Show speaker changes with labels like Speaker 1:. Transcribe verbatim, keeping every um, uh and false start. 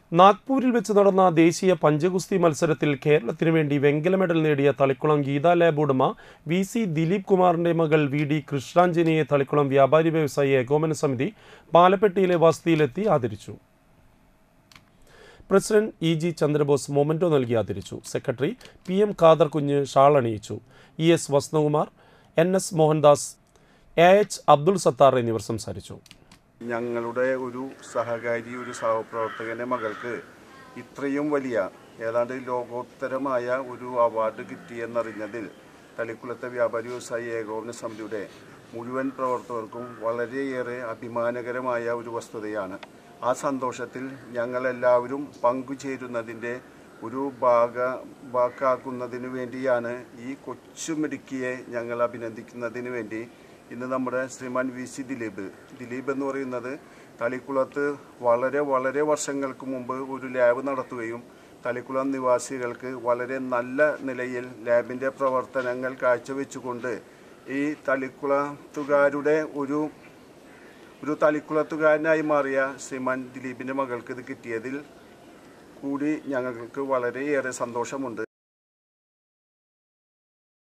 Speaker 1: നാഗ്പൂരിൽ വെച്ച് നടന്ന ദേശീയ പഞ്ചഗുസ്തി മത്സരത്തിൽ കേരളത്തിനു വേണ്ടി വെങ്കല മെഡൽ നേടിയ തളിക്കുളം ഗീതാ ലാബ് ഉടമ വി സി ദിലീപ് കുമാറിന്റെ മകൾ വി ഡി കൃഷ്ണാഞ്ജനിയെ തളിക്കുളം വ്യാപാരി വ്യവസായി ഏകോപന സമിതി പാലപ്പെട്ടിയിലെ വസതിയിലെത്തി ആദരിച്ചു. President E G Chandrabose memento നൽകി ആദരിച്ചു. Secretary P M Khader Kunju shawl അണിയിച്ചു. E S Vasanthakumar, N S Mohandas, A H Abdul Sathar എന്നിവർ സംസാരിച്ചു.
Speaker 2: ഞങ്ങളുടെ ഒരു സഹകാരി, ഒരു സഹപ്രവർത്തകൻ്റെ മകൾക്ക് ഇത്രയും വലിയ ഏതാണ്ട് ലോകോത്തരമായ ഒരു അവാർഡ് കിട്ടിയെന്നറിഞ്ഞതിൽ തളിക്കുളത്തെ വ്യാപാരി വ്യവസായി ഏകോപന സമിതിയുടെ മുഴുവൻ പ്രവർത്തകർക്കും വളരെയേറെ അഭിമാനകരമായ ഒരു വസ്തുതയാണ്. ആ സന്തോഷത്തിൽ ഞങ്ങളെല്ലാവരും പങ്കുചേരുന്നതിൻ്റെ ഒരു ഭാഗ ഭാഗമാക്കുന്നതിന് വേണ്ടിയാണ് ഈ കൊച്ചുമിടുക്കിയെ ഞങ്ങൾ അഭിനന്ദിക്കുന്നതിന് വേണ്ടി ഇന്ന് നമ്മുടെ ശ്രീമാൻ വി സി ദിലീപ് ദിലീപ് എന്ന് പറയുന്നത് തളിക്കുളത്ത് വളരെ വളരെ വർഷങ്ങൾക്ക് മുമ്പ് ഒരു ലാബ് നടത്തുകയും തളിക്കുളം നിവാസികൾക്ക് വളരെ നല്ല നിലയിൽ ലാബിൻ്റെ പ്രവർത്തനങ്ങൾ കാഴ്ചവെച്ചുകൊണ്ട് ഈ തളിക്കുളത്തുകാരുടെ ഒരു ഒരു തളിക്കുളത്തുകാരനായി മാറിയ ശ്രീമാൻ ദിലീപിൻ്റെ മകൾക്ക് ഇത് കിട്ടിയതിൽ കൂടി ഞങ്ങൾക്ക് വളരെയേറെ സന്തോഷമുണ്ട്.